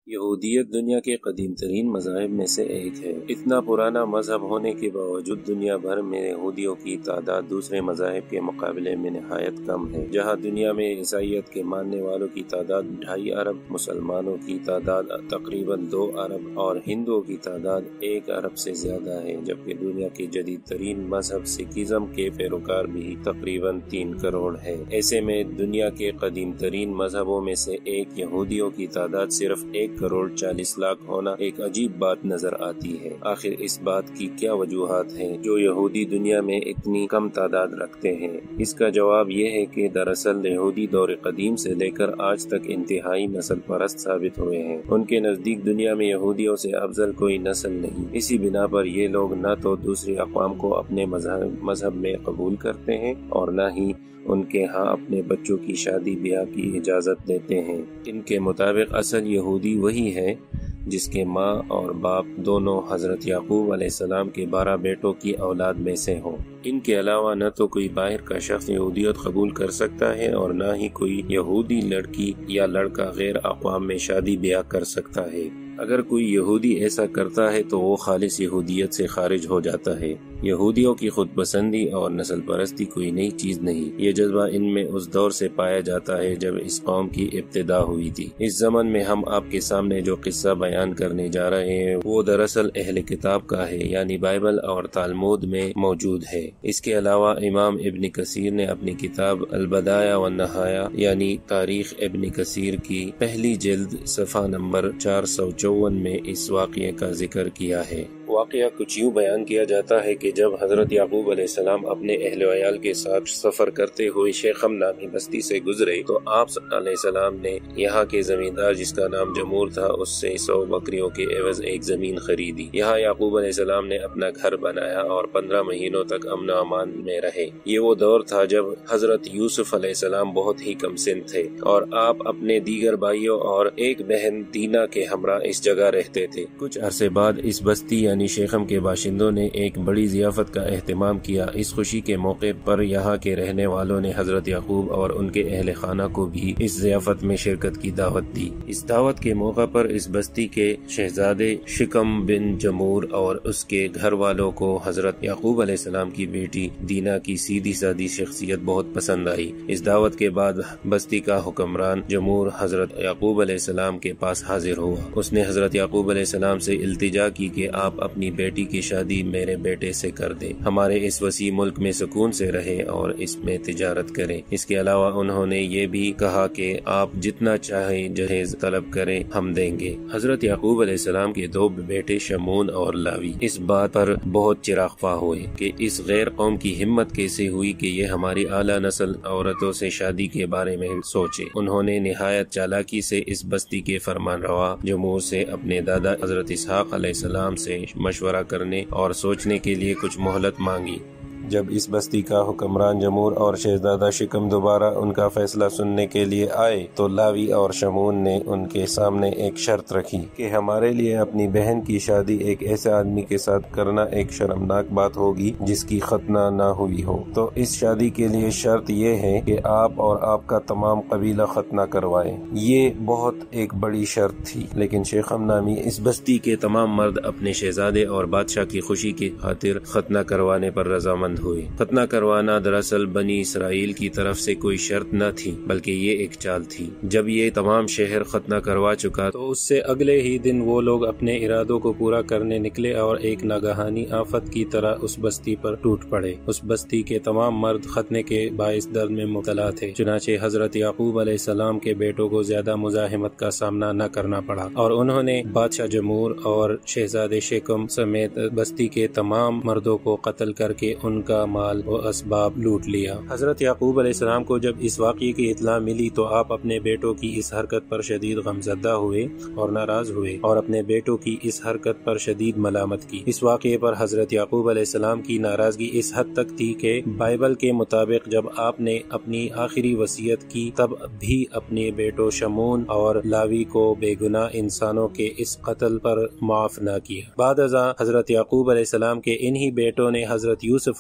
یہودیت دنیا کے قدیم ترین مذاہب میں سے ایک ہے۔ اتنا پرانا مذہب ہونے کے باوجود دنیا بھر میں یہودیوں کی تعداد دوسرے مذاہب کے مقابلے میں نہایت کم ہے۔ جہاں دنیا میں عیسائیت کے ماننے والوں کی تعداد 2.5 ارب، مسلمانوں کی تعداد تقریباً 2 ارب اور ہندوؤں کی تعداد 1 ارب سے زیادہ ہے، جبکہ دنیا کے جدید ترین مذہب سکھزم کے پیروکار بھی تقریباً 3 کروڑ ہے۔ ایسے میں دنیا کے قدیم ترین مذہبوں میں سے ایک یہودیوں کی تعداد صرف 1 کروڑ 40 لاکھ ہونا ایک عجیب بات نظر آتی ہے۔ آخر اس بات کی کیا وجوہات ہیں جو یہودی دنیا میں اتنی کم تعداد رکھتے ہیں؟ اس کا جواب یہ ہے کہ دراصل یہودی دور قدیم سے لے کر آج تک انتہائی نسل پرست ثابت ہوئے ہیں۔ ان کے نزدیک دنیا میں یہودیوں سے افضل کوئی نسل نہیں۔ اسی بنا پر یہ لوگ نہ تو دوسری اقوام کو اپنے مذہب میں قبول کرتے ہیں اور نہ ہی ان کے ہاں اپنے بچوں کی شادی بیاہ کی اجازت دیتے ہیں۔ ان کے مطابق اصل یہودی وہی ہے جس کے ماں اور باپ دونوں حضرت یعقوب علیہ السلام کے 12 بیٹوں کی اولاد میں سے ہوں۔ ان کے علاوہ نہ تو کوئی باہر کا شخص یہودیت قبول کر سکتا ہے اور نہ ہی کوئی یہودی لڑکی یا لڑکا غیر اقوام میں شادی بیاہ کر سکتا ہے۔ اگر کوئی یہودی ایسا کرتا ہے تو وہ خالص یہودیت سے خارج ہو جاتا ہے۔ یہودیوں کی خود پسندی اور نسل پرستی کوئی نئی چیز نہیں۔ یہ جذبہ ان میں اس دور سے پایا جاتا ہے جب اس قوم کی ابتدا ہوئی تھی۔ اس زمن میں ہم آپ کے سامنے جو قصہ بیان کرنے جا رہے ہیں وہ دراصل اہل کتاب کا ہے، یعنی بائبل اور تالمود میں موجود ہے۔ اس کے علاوہ امام ابن کثیر نے اپنی کتاب البدایہ والنہایہ یعنی تاریخ ابن کثیر کی پہلی جلد صفحہ نمبر 454 میں اس واقعے کا ذکر کیا ہے۔ واقعہ کچھ یوں بیان کیا جاتا ہے کہ جب حضرت یعقوب علیہ السلام اپنے اہل و عیال کے ساتھ سفر کرتے ہوئے شیخم نامی بستی سے گزرے تو آپ علیہ السلام نے یہاں کے زمیندار جس کا نام جمور تھا اس سے 100 بکریوں کے عوض ایک زمین خریدی۔ یہاں یعقوب علیہ السلام نے اپنا گھر بنایا اور 15 مہینوں تک امن و امان میں رہے۔ یہ وہ دور تھا جب حضرت یوسف علیہ السلام بہت ہی کم سن تھے اور آپ اپنے دیگر بھائیوں اور ایک بہن دینا کے ہمراہ اس جگہ رہتے تھے۔ کچھ عرصے بعد اس بستی یعنی شیخم کے باشندوں نے ایک بڑی ضیافت کا اہتمام کیا۔ اس خوشی کے موقع پر یہاں کے رہنے والوں نے حضرت یعقوب اور ان کے اہل خانہ کو بھی اس ضیافت میں شرکت کی دعوت دی۔ اس دعوت کے موقع پر اس بستی کے شہزادے شکم بن جمور اور اس کے گھر والوں کو حضرت یعقوب علیہ السلام کی بیٹی دینا کی سیدھی سادی شخصیت بہت پسند آئی۔ اس دعوت کے بعد بستی کا حکمران جمور حضرت یعقوب علیہ السلام کے پاس حاضر ہوا۔ اس نے حضرت یعقوب علیہ السلام سے التجا کی کہ آپ اپنی بیٹی کی شادی میرے بیٹے سے کر دیں، ہمارے اس وسیع ملک میں سکون سے رہیں اور اس میں تجارت کریں۔ اس کے علاوہ انہوں نے یہ بھی کہا کہ آپ جتنا چاہیں جہیز طلب کریں ہم دیں گے۔ حضرت یعقوب علیہ السلام کے 2 بیٹے شمون اور لاوی اس بات پر بہت چراغ خواہ ہوئے کہ اس غیر قوم کی ہمت کیسے ہوئی کہ یہ ہماری اعلیٰ نسل عورتوں سے شادی کے بارے میں سوچے۔ انہوں نے نہایت چالاکی سے اس بستی کے فرمان روا جمہور سے اپنے دادا حضرت اسحاق علیہ السلام سے مشورہ کرنے اور سوچنے کے لیے کچھ مہلت مانگی۔ جب اس بستی کا حکمران جمور اور شہزادہ شکم دوبارہ ان کا فیصلہ سننے کے لیے آئے تو لاوی اور شمون نے ان کے سامنے ایک شرط رکھی کہ ہمارے لیے اپنی بہن کی شادی ایک ایسے آدمی کے ساتھ کرنا ایک شرمناک بات ہوگی جس کی ختنہ نہ ہوئی ہو، تو اس شادی کے لیے شرط یہ ہے کہ آپ اور آپ کا تمام قبیلہ ختنہ کروائیں۔ یہ بہت ایک بڑی شرط تھی، لیکن شیخم نامی اس بستی کے تمام مرد اپنے شہزادے اور بادشاہ کی خوشی کی خاطر ختنہ کروانے پر رضامند ہوئے۔ ختنہ کروانا دراصل بنی اسرائیل کی طرف سے کوئی شرط نہ تھی بلکہ یہ ایک چال تھی۔ جب یہ تمام شہر ختنہ کروا چکا تو اس سے اگلے ہی دن وہ لوگ اپنے ارادوں کو پورا کرنے نکلے اور ایک ناگہانی آفت کی طرح اس بستی پر ٹوٹ پڑے۔ اس بستی کے تمام مرد ختنے کے باعث درد میں مبتلا تھے، چنانچہ حضرت یعقوب علیہ السلام کے بیٹوں کو زیادہ مزاحمت کا سامنا نہ کرنا پڑا اور انہوں نے بادشاہ جمور اور شہزادے شکم سمیت بستی کے تمام مردوں کو قتل کر کے ان کا مال و اسباب لوٹ لیا۔ حضرت یعقوب علیہ السلام کو جب اس واقعے کی اطلاع ملی تو آپ اپنے بیٹوں کی اس حرکت پر شدید غمزدہ ہوئے اور ناراض ہوئے اور اپنے بیٹوں کی اس حرکت پر شدید ملامت کی۔ اس واقعے پر حضرت یعقوب علیہ السلام کی ناراضگی اس حد تک تھی کہ بائبل کے مطابق جب آپ نے اپنی آخری وصیت کی تب بھی اپنے بیٹوں شمون اور لاوی کو بے گناہ انسانوں کے اس قتل پر معاف نہ کیا۔ بعد ازاں حضرت یعقوب علیہ السلام کے انہی بیٹوں نے حضرت یوسف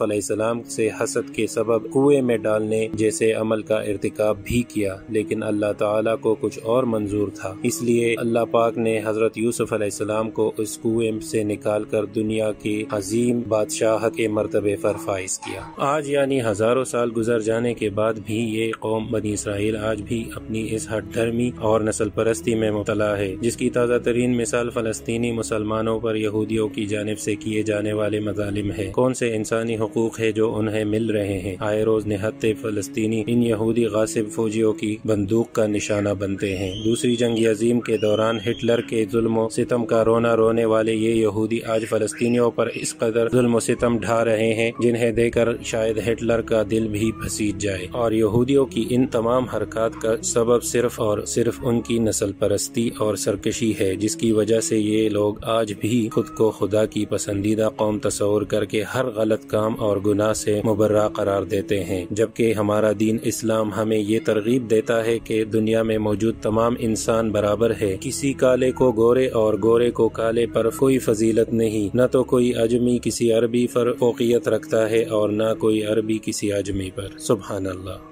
علیہ السلام سے حسد کے سبب کنویں میں ڈالنے جیسے عمل کا ارتکاب بھی کیا، لیکن اللہ تعالیٰ کو کچھ اور منظور تھا، اس لیے اللہ پاک نے حضرت یوسف علیہ السلام کو اس کنویں سے نکال کر دنیا کی عظیم بادشاہت کے مرتبے پر فائز کیا۔ آج یعنی ہزاروں سال گزر جانے کے بعد بھی یہ قوم بنی اسرائیل آج بھی اپنی اس ہٹ دھرمی اور نسل پرستی میں مبتلا ہے، جس کی تازہ ترین مثال فلسطینی مسلمانوں پر یہودیوں کی جانب سے کیے جانے والے مظالم ہے۔ کون سے انسانی حقوق ہے جو انہیں مل رہے ہیں؟ آئے روز نہتے فلسطینی ان یہودی غاصب فوجیوں کی بندوق کا نشانہ بنتے ہیں۔ دوسری جنگ عظیم کے دوران ہٹلر کے ظلم و ستم کا رونا رونے والے یہ یہودی آج فلسطینیوں پر اس قدر ظلم و ستم ڈھا رہے ہیں جنہیں دیکھ کر شاید ہٹلر کا دل بھی پھسیج جائے، اور یہودیوں کی ان تمام حرکات کا سبب صرف اور صرف ان کی نسل پرستی اور سرکشی ہے، جس کی وجہ سے یہ لوگ آج بھی خود کو خدا کی پسندیدہ قوم تصور کر کے ہر غلط کام اور گناہ سے مبرہ قرار دیتے ہیں، جبکہ ہمارا دین اسلام ہمیں یہ ترغیب دیتا ہے کہ دنیا میں موجود تمام انسان برابر ہے، کسی کالے کو گورے اور گورے کو کالے پر کوئی فضیلت نہیں، نہ تو کوئی اجمی کسی عربی پر فوقیت رکھتا ہے اور نہ کوئی عربی کسی اجمی پر۔ سبحان اللہ۔